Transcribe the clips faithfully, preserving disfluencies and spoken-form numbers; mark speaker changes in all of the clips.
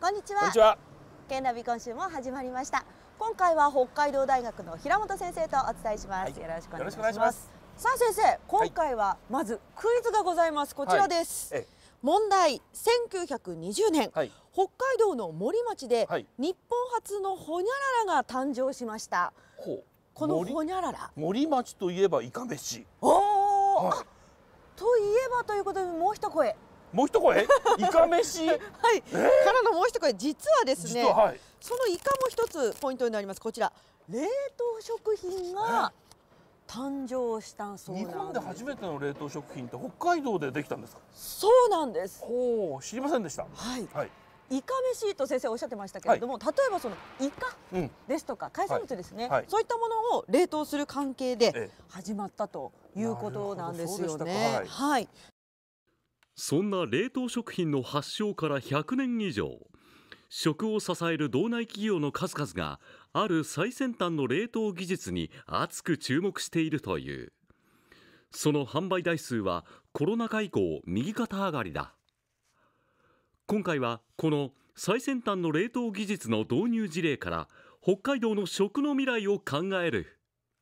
Speaker 1: こんにちは。
Speaker 2: こんにちは。
Speaker 1: ケンナビ今週も始まりました。今回は北海道大学の平本先生とお伝えします。はい、よろしくお願いします。ますさあ先生、今回はまずクイズがございます。こちらです。はい、問題。せんきゅうひゃくにじゅうねん、はい、北海道の森町で日本初のホニャララが誕生しました。はい、このホニャララ。
Speaker 2: 森町といえばイカ飯。
Speaker 1: おお、はい、といえばということでもう一声。
Speaker 2: もう一声、イカ飯。はい、
Speaker 1: えー、からのもう一声、実はですね。はい、そのイカも一つポイントになります。こちら冷凍食品が誕生したそうなんです。
Speaker 2: 日本で初めての冷凍食品って北海道でできたんですか。
Speaker 1: そうなんです。
Speaker 2: ほう、知りませんでした。
Speaker 1: はい。はい、イカ飯と先生おっしゃってましたけれども、はい、例えばそのイカですとか海産物ですね、はいはい、そういったものを冷凍する関係で始まったということなんですよね。はい。
Speaker 3: そんな冷凍食品の発祥からひゃくねん以上、食を支える道内企業の数々がある最先端の冷凍技術に熱く注目しているという。その販売台数はコロナ禍以降右肩上がりだ。今回はこの最先端の冷凍技術の導入事例から北海道の食の未来を考える。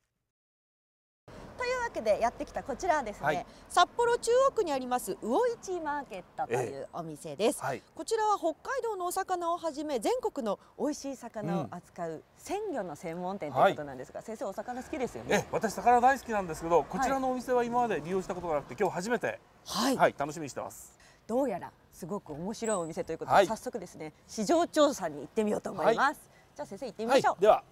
Speaker 1: というわけでやってきたこちらはですね、はい、札幌中央区にあります魚市マーケットというお店です。えーはい、こちらは北海道のお魚をはじめ全国の美味しい魚を扱う鮮魚の専門店ということなんですが、はい、先生お魚好きですよね。
Speaker 2: え私魚大好きなんですけど、こちらのお店は今まで利用したことがなくて今日初めて、はいはい、楽しみにしてます。
Speaker 1: どうやらすごく面白いお店ということで、はい、早速ですね市場調査に行ってみようと思います。はい、じゃあ先生行ってみましょう。
Speaker 2: はい、では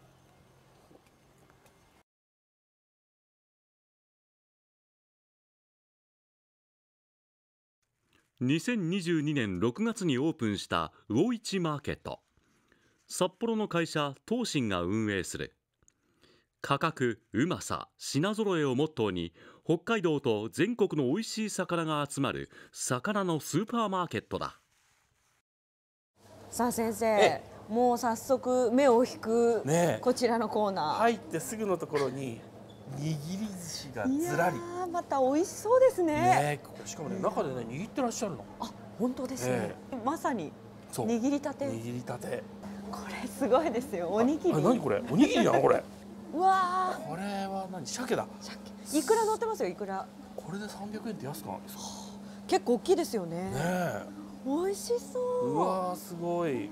Speaker 3: にせんにじゅうにねんろくがつにオープンした魚市マーケット。札幌の会社東進が運営する。価格、うまさ、品揃えをモットーに北海道と全国の美味しい魚が集まる魚のスーパーマーケットだ。
Speaker 1: さあ先生、もう早速目を引くこちらのコーナー、
Speaker 2: 入ってすぐのところに握り寿司がずらり。
Speaker 1: いやまた美味しそうですね。
Speaker 2: ね、しかもね、中でね握ってらっしゃるの。
Speaker 1: あ、本当ですね。まさに握りたて。
Speaker 2: 握りたて。
Speaker 1: これすごいですよ。おにぎり。
Speaker 2: 何これ？おにぎりなのこれ。
Speaker 1: うわ
Speaker 2: これは何？鮭だ。
Speaker 1: 鮭。いくら乗ってますよ、いくら。
Speaker 2: これでさんびゃくえんって安くないですか？
Speaker 1: 結構大きいですよね。ねえ。美味しそう。
Speaker 2: うわー、すごい。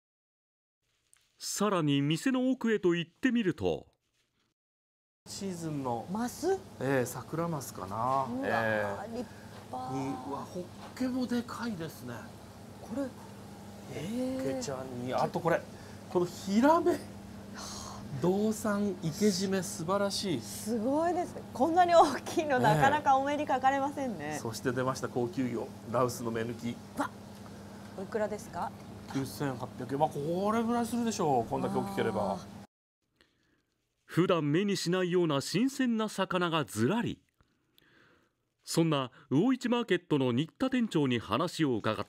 Speaker 3: さらに店の奥へと行ってみると。
Speaker 2: シーズンの
Speaker 1: マス、
Speaker 2: えー、桜マスかな。
Speaker 1: えー、立派
Speaker 2: に、うわ、ホッケもでかいですね。
Speaker 1: これ、
Speaker 2: えー、ホッケちゃんに、あとこれ、このヒラメ。道産池締め、素晴らしい。
Speaker 1: すごいです。こんなに大きいの、なかなかお目にかかれませんね。
Speaker 2: そして出ました高級魚、ラウスの目抜き。
Speaker 1: わ、おいくらですか？
Speaker 2: きゅうせんはっぴゃくえん。まあ、これぐらいするでしょう。こんだけ大きければ。
Speaker 3: 普段目にしないような新鮮な魚がずらり。そんな魚市マーケットの新田店長に話を伺った。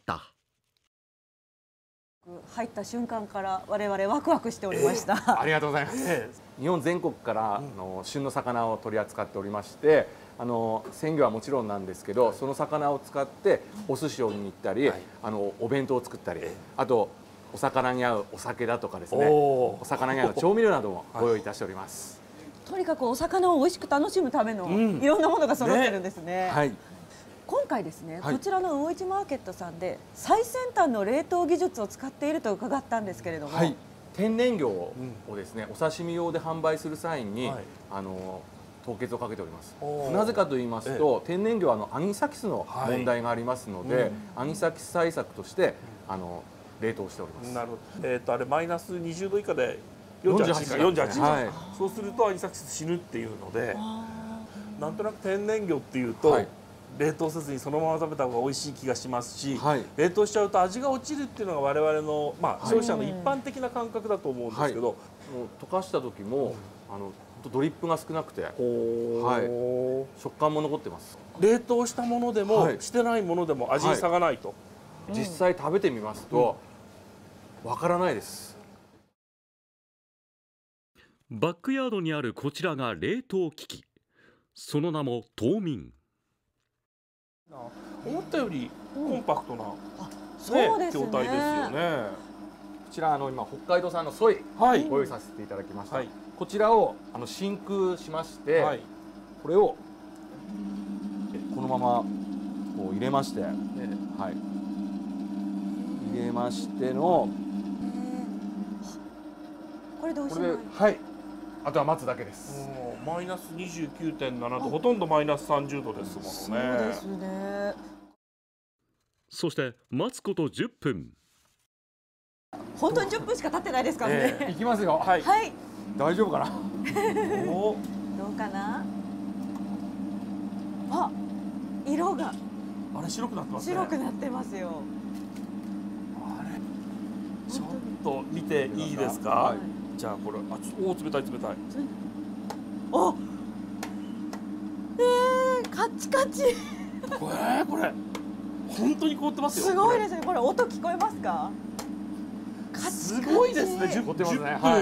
Speaker 1: 入った瞬間から我々ワクワクしておりました。え
Speaker 4: ー、ありがとうございます。えー、日本全国からあの旬の魚を取り扱っておりまして、あの鮮魚はもちろんなんですけど、その魚を使ってお寿司を握ったり、はい、あのお弁当を作ったり、あとお魚に合うお酒だとかですね、お魚に合う調味料などもご用意いたしております。
Speaker 1: とにかくお魚を美味しく楽しむためのいろんなものが揃ってるんですね。ね、はい。今回ですね、はい、こちらの魚市マーケットさんで最先端の冷凍技術を使っていると伺ったんですけれども、はい、
Speaker 4: 天然魚をですね、うん、お刺身用で販売する際に、はい、あの凍結をかけております。なぜかと言いますと、天然魚はあのアニサキスの問題がありますので、はい、うん、アニサキス対策としてあの冷凍しております。
Speaker 2: なるほど。えっとあれマイナスにじゅうど以下でよんじゅうはちじかん、よんじゅうはちじかん、はい、そうするとアニサキス死ぬっていうので、なんとなく天然魚っていうと、はい、冷凍せずにそのまま食べた方が美味しい気がしますし、はい、冷凍しちゃうと味が落ちるっていうのが我々の、まあ、消費者の一般的な感覚だと思うんですけど、はい、も
Speaker 4: う溶かした時も、うん、あのドリップが少なくて、はい、食感も残ってます。
Speaker 2: 冷凍したものでも、はい、してないものでも味に差がないと、はい、
Speaker 4: 実際食べてみますとわ、うん、からないです。
Speaker 3: バックヤードにあるこちらが冷凍機器。その名も凍眠。
Speaker 2: 思ったよりコンパクトな、
Speaker 1: うん、ね、そうですね、
Speaker 2: 筐体ですよね。
Speaker 4: ちらあの今北海道産のソイ
Speaker 2: はい
Speaker 4: ご用意させていただきました。
Speaker 2: はい
Speaker 4: こちらをあの真空しまして、
Speaker 2: はい、
Speaker 4: これをこのままこう入れまして、
Speaker 2: ね、
Speaker 4: はい、入れましての、
Speaker 1: これで美味しい
Speaker 4: これで、はい、あとは待つだけです。
Speaker 2: マイナス にじゅうきゅうてんなな 度、ほとんどマイナスさんじゅうどですもんね。
Speaker 1: そうですね。
Speaker 3: そして待つことじゅっぷん。
Speaker 1: 本当にじゅっぷんしか経ってないですからね。
Speaker 4: えー、いきますよ。
Speaker 2: はい。
Speaker 1: はい。
Speaker 4: 大丈夫かな。
Speaker 2: お
Speaker 1: どうかな。あ、色が。
Speaker 2: あれ白くなってますね。
Speaker 1: 白くなってますよ。
Speaker 2: あれ。ちょっと見ていいですか。はい、じゃあこれ、あ、ちょおお冷たい冷たい。
Speaker 1: お。えー、カッチカチ。
Speaker 2: これこれ。本当に凍ってますよ。
Speaker 1: すごいですね。これ音聞こえますか。
Speaker 2: すごいですね。じゅっぷん。はい、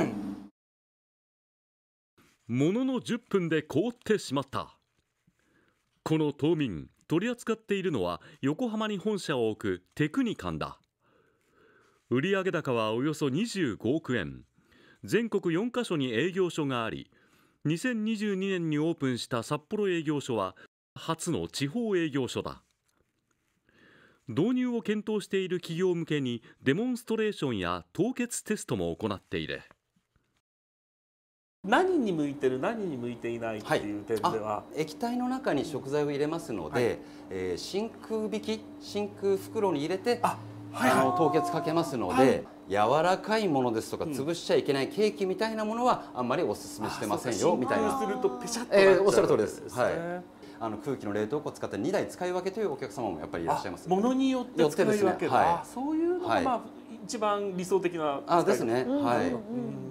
Speaker 3: もののじゅっぷんで凍ってしまった。この凍眠、取り扱っているのは横浜に本社を置くテクニカンだ。売上高はおよそにじゅうごおくえん。全国よんカ所に営業所があり、にせんにじゅうにねんにオープンした札幌営業所は初の地方営業所だ。導入を検討している企業向けにデモンストレーションや凍結テストも行っている。
Speaker 2: 何に向いてる何に向いていないっていう点では、
Speaker 5: はい、液体の中に食材を入れますので、はい、えー、真空引き真空袋に入れてあ、はい、あの凍結かけますので、はい、柔らかいものですとか潰しちゃいけないケーキみたいなものはあんまりおすすめしてませんよみたいな。
Speaker 2: するとペシャッと
Speaker 5: えー、おっしゃる通りです。はい。あの空気の冷凍庫を使ってにだい使い分けというお客様もやっぱりいらっしゃいます。
Speaker 2: ものによって使い分け、
Speaker 5: ね、は
Speaker 2: い、そういうのが、まあ、一番理想的な
Speaker 5: あですね。はい。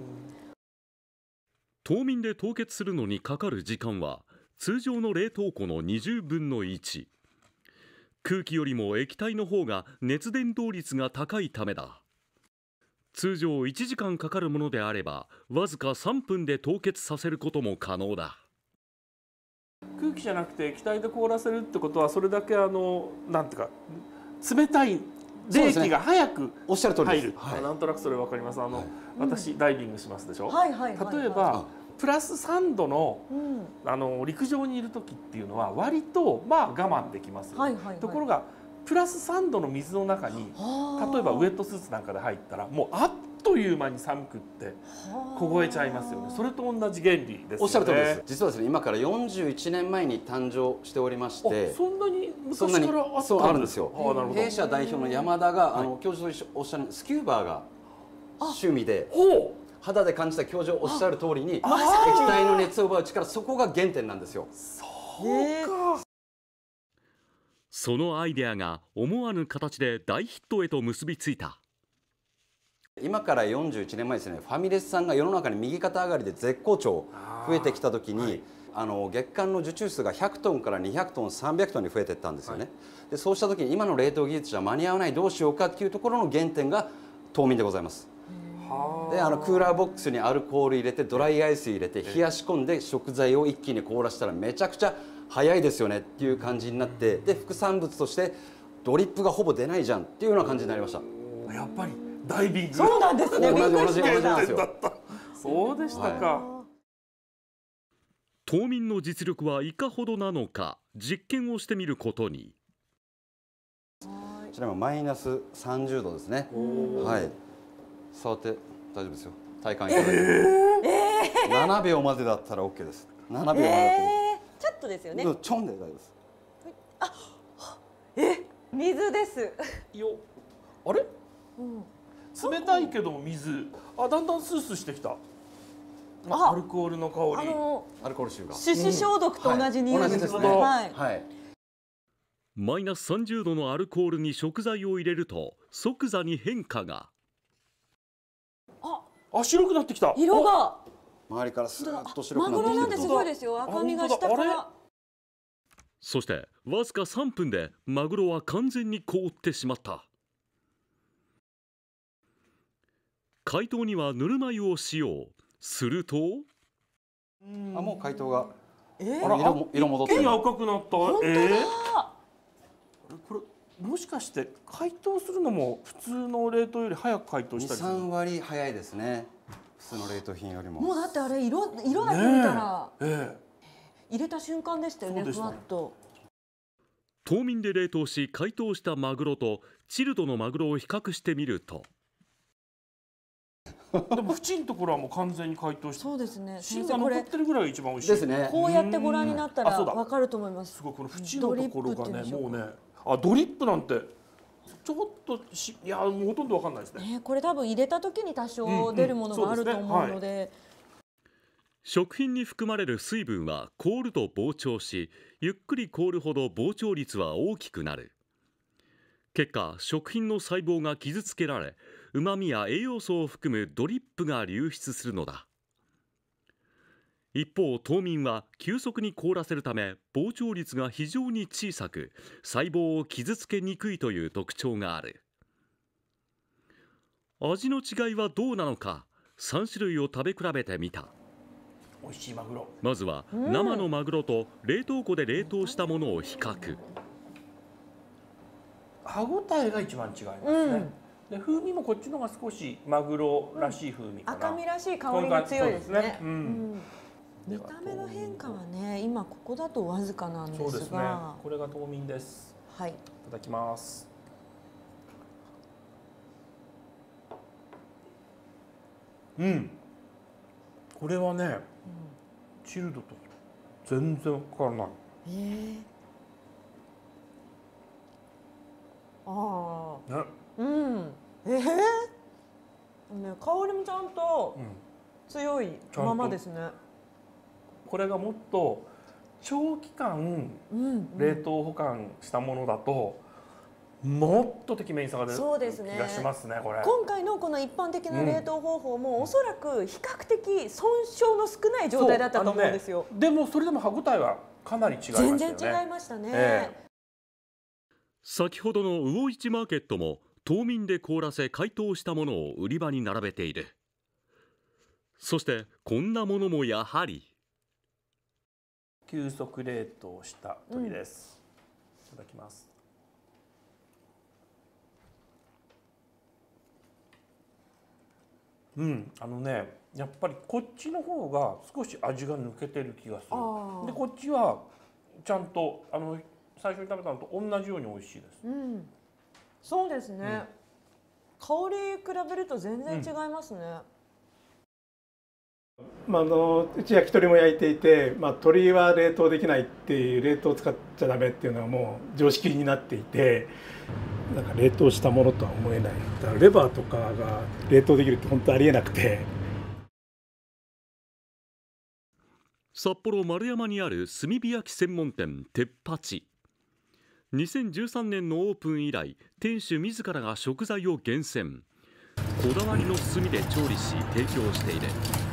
Speaker 3: 凍眠で凍結するのにかかる時間は通常の冷凍庫のにじゅうぶんのいち。空気よりも液体の方が熱伝導率が高いためだ。通常いちじかんかかるものであればわずかさんぷんで凍結させることも可能だ。
Speaker 2: 空気じゃなくて液体で凍らせるってことはそれだけあのなんていうか冷たい冷気が早く
Speaker 5: おっしゃる通り
Speaker 2: 入る。
Speaker 5: はい、
Speaker 2: なんとなくそれ分かります。あの、はい、私ダイビングしますでしょ。
Speaker 1: はいはいはいはい、
Speaker 2: 例えばプラスさんどの、うん、あの陸上にいる時っていうのは割とまあ我慢できます。はいはいはい、ところがプラスさんどの水の中に例えばウエットスーツなんかで入ったらもうあっという間に寒くって凍えちゃいますよね。それと同じ原理ですよね。
Speaker 5: おっしゃる通りです。実はですね、今からよんじゅういちねんまえに誕生しておりまして、
Speaker 2: そんなに昔からあったんですよ。
Speaker 5: 弊社代表の山田が、はい、あの教授とおっしゃるスキューバーが趣味で肌で感じた教授おっしゃる通りに液体の熱を奪う力、そこが原点なんですよ。
Speaker 2: そうか。
Speaker 3: そのアイデアが思わぬ形で大ヒットへと結びついた。
Speaker 5: 今からよんじゅういちねんまえですね、ファミレスさんが世の中に右肩上がりで絶好調増えてきた時に、はい、あの月間の受注数がひゃくトンからにひゃくトンさんびゃくトンに増えていったんですよね。はい、でそうした時に今の冷凍技術じゃ間に合わない、どうしようかっていうところの原点が凍眠でございます。であのクーラーボックスにアルコール入れてドライアイス入れて冷やし込んで食材を一気に凍らせたらめちゃくちゃ早いですよねっていう感じになって、で副産物としてドリップがほぼ出ないじゃんっていうような感じになりました。
Speaker 2: やっぱりダイビング。
Speaker 1: そうなんですね。
Speaker 5: 同じ同じ同じなんですよ。
Speaker 2: そうでしたか。はい、
Speaker 3: 凍眠の実力はいかほどなのか実験をしてみることに。
Speaker 5: こちらもマイナスさんじゅうどですね。はい。触って大丈夫ですよ。体感いただいて。えー、ななびょうまでだったら オーケー です。ななびょうまでだったら、え
Speaker 1: ー、ちょっとですよね。
Speaker 5: ちょんで大丈夫です。
Speaker 1: あ、え、水です。
Speaker 2: よ、あれ？うん、冷たいけども水。あ、だんだんスースーしてきた。アルコールの香り。あの
Speaker 5: アルコール臭が。
Speaker 1: 手指消毒と同じ匂いですね。はい。はい。
Speaker 3: マイナスさんじゅうどのアルコールに食材を入れると即座に変化が。
Speaker 2: あ、あ、白くなってきた。
Speaker 1: 色が
Speaker 5: 周りからスーッと白くなってきてる。マグロ
Speaker 1: なんてすごいですよ。赤みが下から。
Speaker 3: そしてわずかさんぷんでマグロは完全に凍ってしまった。解凍にはぬるま湯を使用。すると、
Speaker 5: あ、もう解凍が、
Speaker 1: えー、
Speaker 5: 色も色戻ってる。
Speaker 2: 一気に赤くなった。
Speaker 1: 本当だ。
Speaker 2: えー、これもしかして解凍するのも普通の冷凍より早く解凍したりする？
Speaker 5: に、さん割早いですね。普通の冷凍品よりも。
Speaker 1: もうだってあれ色色だけ見たら、
Speaker 2: ええ、
Speaker 1: 入れた瞬間でしたよね、ふわっと。
Speaker 3: 凍眠で冷凍し解凍したマグロとチルドのマグロを比較してみると、
Speaker 2: でも縁のところはもう完全に解凍して、
Speaker 1: そうですね。
Speaker 2: 芯が残ってるぐらいが一番美味しい
Speaker 5: ですね。
Speaker 1: こうやってご覧になったら
Speaker 2: うんあそうだ
Speaker 1: わかると思います。
Speaker 2: すごいこの縁のところがね、
Speaker 1: ドリップっていうんでしょうか
Speaker 2: もうね、あドリップなんてちょっとしいやもうほとんどわかんないですね。
Speaker 1: ね、これ多分入れた時に多少出るものがあると思うので、
Speaker 3: 食品に含まれる水分は凍ると膨張し、ゆっくり凍るほど膨張率は大きくなる。結果、食品の細胞が傷つけられ、うまみや栄養素を含むドリップが流出するのだ。一方、凍眠は急速に凍らせるため膨張率が非常に小さく、細胞を傷つけにくいという特徴がある。味の違いはどうなのか、さん種類を食べ比べてみた。
Speaker 2: 美味しいマグロ。
Speaker 3: まずは生のマグロと冷凍庫で冷凍したものを比較。
Speaker 2: 歯ごたえが一番違いますね。
Speaker 1: うん、
Speaker 2: で風味もこっちの方が少しマグロらしい風味かな。
Speaker 1: 赤身らしい香りが強いですね。
Speaker 2: そうですねうん
Speaker 1: うん見た目の変化はね、今ここだとわずかなんですが、
Speaker 2: そうですね。これが凍眠です。
Speaker 1: はい。
Speaker 2: いただきます。うん。これはね、うん、チルドと全然変わらない。
Speaker 1: えー、ああ。ね。うん。ええー。ね、香りもちゃんと強いままですね。うん、
Speaker 2: これがもっと長期間冷凍保管したものだと、もっとてきめんさが出る気がしますね。これ
Speaker 1: 今回のこの一般的な冷凍方法も、うん、おそらく比較的損傷の少ない状態だったと思うんですよ。
Speaker 2: ね、でもそれでも歯ごたえはかなり違いましたよね。
Speaker 1: 全然違いましたね。
Speaker 2: ええ、
Speaker 3: 先ほどの魚市マーケットも凍眠で凍らせ解凍したものを売り場に並べている。そしてこんなものもやはり
Speaker 2: 急速冷凍した鶏です。うん、いただきます。うん、あのね、やっぱりこっちの方が少し味が抜けてる気がする。で、こっちはちゃんとあの最初に食べたのと同じように美味しいです。
Speaker 1: うん、そうですね。うん、香り比べると全然違いますね。
Speaker 6: うん、まあ、あのうち焼き鳥も焼いていて、まあ、鶏は冷凍できないっていう、冷凍を使っちゃダメっていうのはもう常識になっていて、なんか冷凍したものとは思えない。だからレバーとかが冷凍できるって本当ありえなくて。
Speaker 3: 札幌丸山にある炭火焼き専門店てっぱち。にせんじゅうさんねんのオープン以来、店主自らが食材を厳選、こだわりの炭で調理し提供している。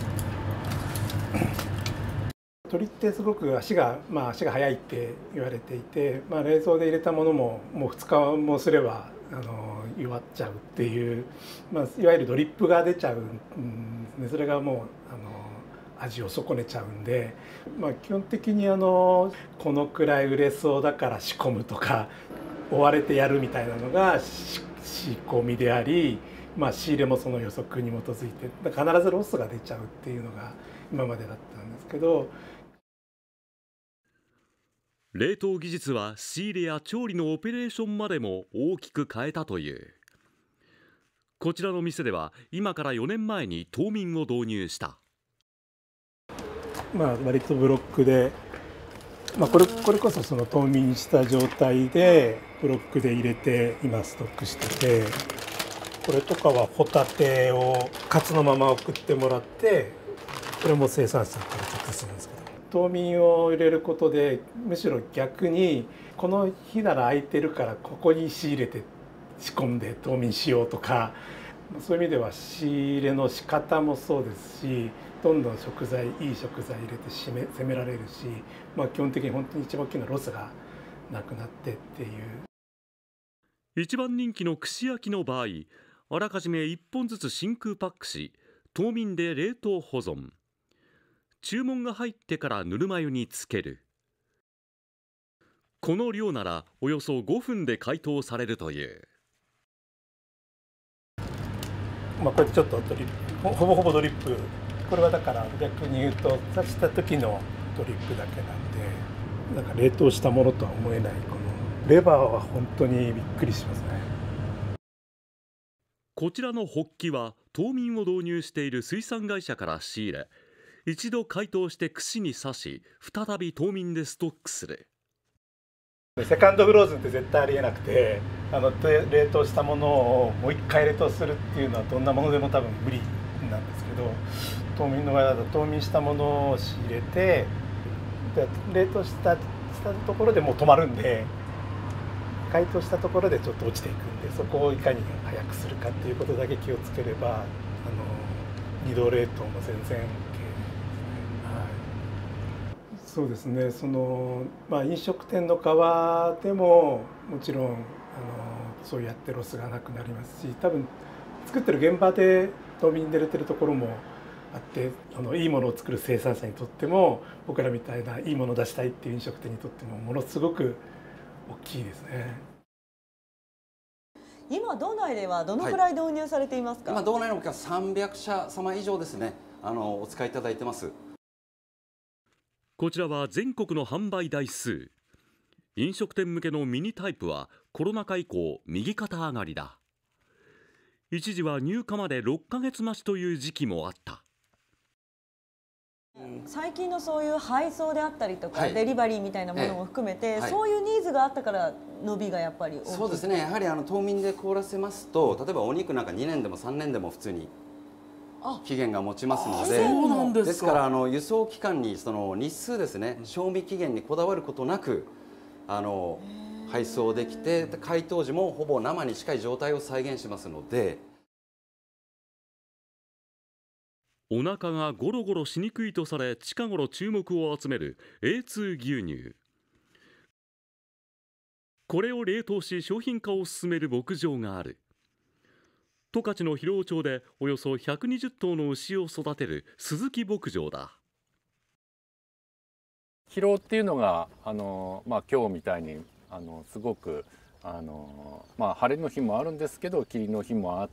Speaker 6: 鶏ってすごく足が、まあ、足が速いって言われていて、まあ、冷蔵で入れたものももうふつかもすればあの弱っちゃうっていう、まあ、いわゆるドリップが出ちゃうんで、それがもうあの味を損ねちゃうんで、まあ、基本的にあのこのくらい売れそうだから仕込むとか追われてやるみたいなのが仕込みであり、まあ、仕入れもその予測に基づいて必ずロスが出ちゃうっていうのが今までだったんですけど。
Speaker 3: 冷凍技術は仕入れや調理のオペレーションまでも大きく変えたという。こちらの店では今からよねんまえに凍眠を導入した。
Speaker 6: まあ割とブロックで、まあ、これこれこそその凍眠した状態でブロックで入れて今ストックしてて、これとかはホタテをカツのまま送ってもらって、これも生産者から直接するんですけど、凍眠を入れることでむしろ逆にこの日なら空いてるからここに仕入れて仕込んで凍眠しようとか、そういう意味では仕入れの仕方もそうですし、どんどん食材いい食材入れて締め攻められるし、まあ、基本的に本当に一番大きなロスがなくなってっていう。
Speaker 3: 一番人気の串焼きの場合、あらかじめいっぽんずつ真空パックし凍眠で冷凍保存。注文が入ってからぬるま湯につける。 この量ならおよそごふんで解凍されるという。
Speaker 6: まあこれちょっとドリップ、ほぼほぼドリップ。これはだから逆に言うと刺した時のドリップだけなんで、なんか冷凍したものとは思えないこのレバーは本当にびっくりしますね。
Speaker 3: こちらのホッキは冬眠を導入している水産会社から仕入れ、一度解凍して串に刺し再び冬眠でストックする。
Speaker 6: セカンドフローズンって絶対ありえなくて、あの冷凍したものをもう一回冷凍するっていうのはどんなものでも多分無理なんですけど、冬眠の場合だと冬眠したものを仕入れてで冷凍したしたところでもう止まるんで、解凍したところでちょっと落ちていくんで、そこをいかに早くするかっていうことだけ気をつければ、あの二度冷凍も全然 OK。そうですね、そのまあ、飲食店の側でももちろんあのそうやってロスがなくなりますし、多分作ってる現場で冬眠で出てるところもあって、あのいいものを作る生産者にとっても僕らみたいないいものを出したいっていう飲食店にとってもものすごく大きいですね。
Speaker 1: 今道内ではどのくらい導入されていますか？
Speaker 5: はい、今道内のお客さんびゃくしゃさま以上ですね、あのお使いいただいてます。
Speaker 3: こちらは全国の販売台数。飲食店向けのミニタイプはコロナ禍以降右肩上がりだ。一時は入荷までろっかげつ待ちという時期もあった。
Speaker 1: 最近のそういう配送であったりとか、はい、デリバリーみたいなものも含めて、はい、そういうニーズがあったから伸びがやっぱり大きい。
Speaker 5: そうですね、やはりあの冬眠で凍らせますと、例えばお肉なんかにねんでもさんねんでも普通に期限が持ちますので、
Speaker 2: そうなんですか。
Speaker 5: ですからあの輸送期間にその日数ですね、賞味期限にこだわることなくあの配送できて、解凍時もほぼ生に近い状態を再現しますので。
Speaker 3: お腹がゴロゴロしにくいとされ近頃注目を集める エーツー 牛乳。これを冷凍し商品化を進める牧場がある。十勝の広尾町でおよそひゃくにじゅっとうの牛を育てる鈴木牧場だ。
Speaker 7: 広尾っていうのがあの、まあ、今日みたいにあのすごくあの、まあ、晴れの日もあるんですけど霧の日もあって、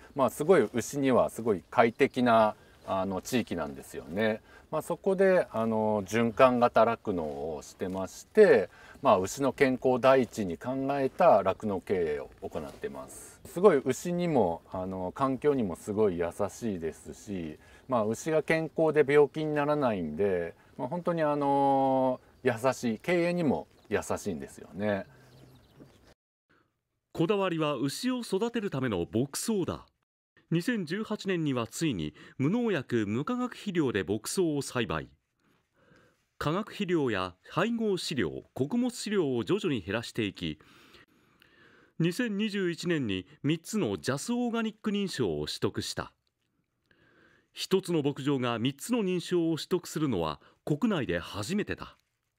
Speaker 7: まあ、すごい牛にはすごい快適なあの地域なんですよね。まあ、そこであの循環型酪農をしてまして、まあ、牛の健康第一に考えた酪農経営を行っています。すごい牛にもあの環境にもすごい優しいですし、まあ、牛が健康で病気にならないんで、まあ、本当にあの優しい、経営にも優しいんですよね。
Speaker 3: こだわりは牛を育てるための牧草だ。にせんじゅうはちねんにはついに無農薬無化学肥料で牧草を栽培。化学肥料や配合飼料、穀物飼料を徐々に減らしていき、にせんにじゅういちねんにみっつのジャスオーガニック認証を取得した。ひとつの牧場がみっつの認証を取得するのは国内で初めてだ。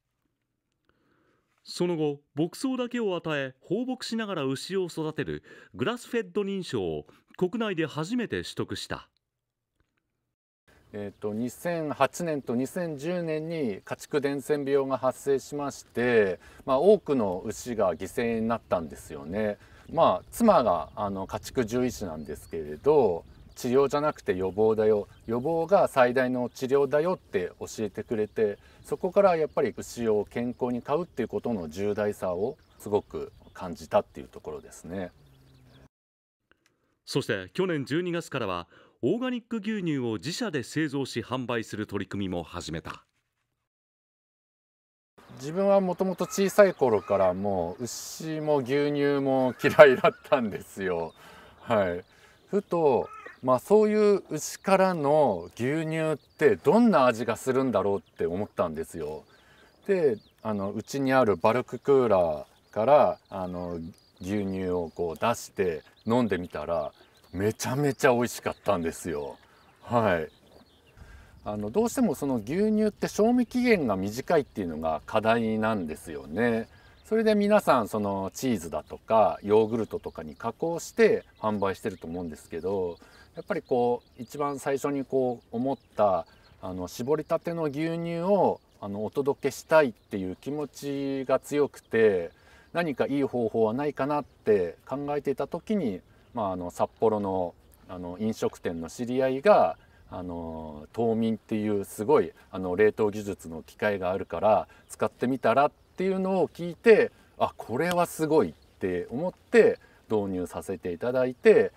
Speaker 3: その後、牧草だけを与え放牧しながら牛を育てるグラスフェッド認証を国内で初めて取得した。
Speaker 7: えーとにせんはちねんとにせんじゅうねんに家畜伝染病が発生しまして、まあ、多くの牛が犠牲になったんですよね。まあ、妻があの家畜獣医師なんですけれど、治療じゃなくて予防だよ、予防が最大の治療だよって教えてくれて、そこからやっぱり牛を健康に飼うっていうことの重大さをすごく感じたっていうところですね。
Speaker 3: そして去年じゅうにがつからはオーガニック牛乳を自社で製造し販売する取り組みも始めた。
Speaker 7: 自分はもともと小さい頃からもう牛も牛乳も嫌いだったんですよ。はい、ふと、まあ、そういう牛からの牛乳ってどんな味がするんだろうって思ったんですよ。で、あのうちにあるバルククーラーからあの牛乳をこう出して飲んでみたらめちゃめちゃ美味しかったんですよ。はい。あのどうしてもその牛乳って賞味期限が短いっていうのが課題なんですよね。それで皆さんそのチーズだとかヨーグルトとかに加工して販売してると思うんですけど、やっぱりこう一番最初にこう思ったあの搾りたての牛乳をあのお届けしたいっていう気持ちが強くて、何かいい方法はないかなって考えていた時に、まあ、あの札幌のあの飲食店の知り合いがあの凍眠っていうすごいあの冷凍技術の機械があるから使ってみたらっていうのを聞いて、あ、これはすごいって思って導入させていただいて。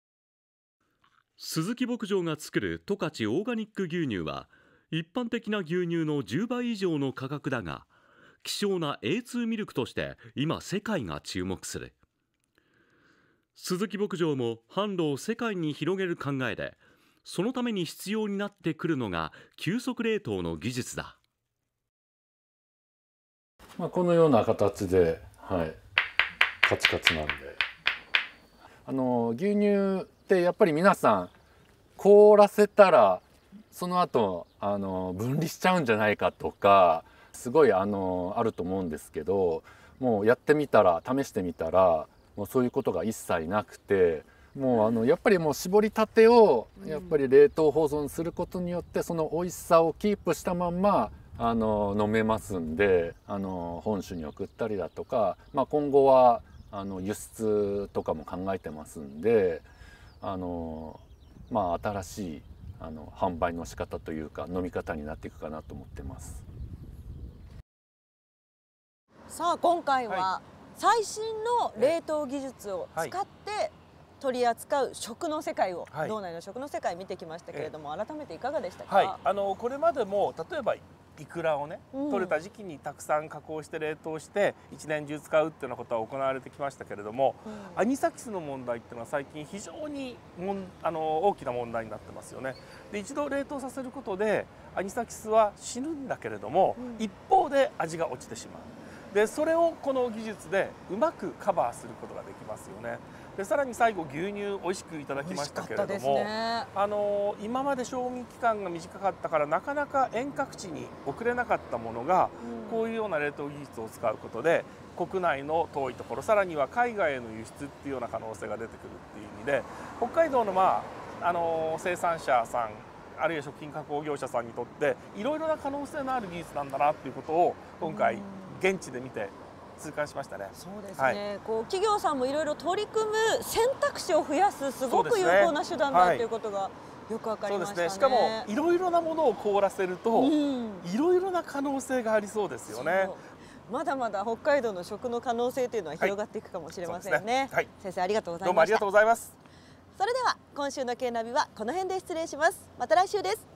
Speaker 3: 鈴木牧場が作る十勝オーガニック牛乳は一般的な牛乳のじゅうばい以上の価格だが、希少な エーツー ミルクとして今世界が注目する。鈴木牧場も販路を世界に広げる考えで、そのために必要になってくるのが急速冷凍の技術だ。
Speaker 7: まあ、このような形で、はい、カチカチなんで、あの牛乳ってやっぱり皆さん凍らせたらその後あの分離しちゃうんじゃないかとかすごいあのあると思うんですけど、もうやってみたら試してみたらもうそういうことが一切なくて、もうあのやっぱりもう絞りたてをやっぱり冷凍保存することによってその美味しさをキープしたまんまあの飲めますんで、あの本州に送ったりだとか、まあ、今後はあの輸出とかも考えてますんで、あのまあ新しいあの販売の仕方というか飲み方になっていくかなと思ってます。
Speaker 1: さあ今回は最新の冷凍技術を使って取り扱う食の世界を、はい、道内の食の世界見てきましたけれども、改めていかがでしたか？
Speaker 2: はい、あのこれまでも例えばイクラをね、うん、取れた時期にたくさん加工して冷凍して一年中使うっていうようなことは行われてきましたけれども、うん、アニサキスの問題っていうのは最近非常にもんあの大きな問題になってますよね。で一度冷凍させることでアニサキスは死ぬんだけれども、うん、一方で味が落ちてしまう。でそれをこの技術でうまくカバーすることができますよね。でさらに最後牛乳おいしくいただきましたけれども、ね、あの今まで賞味期間が短かったからなかなか遠隔地に送れなかったものが、うん、こういうような冷凍技術を使うことで国内の遠いところ、さらには海外への輸出っていうような可能性が出てくるっていう意味で、北海道の、まあ、あの生産者さんあるいは食品加工業者さんにとっていろいろな可能性のある技術なんだなっていうことを今回現地で見て痛感しましたね。
Speaker 1: そうですね、はい、こう企業さんもいろいろ取り組む選択肢を増やすすごく有効な手段だということがよくわかりましたね。
Speaker 2: そうですね、しかもいろいろなものを凍らせるといろいろな可能性がありそうですよね。
Speaker 1: まだまだ北海道の食の可能性というのは広がっていくかもしれませんね。はい、先生ありがとうございました。
Speaker 2: どうもありがとうございます。
Speaker 1: それでは今週のケーナビはこの辺で失礼します。また来週です。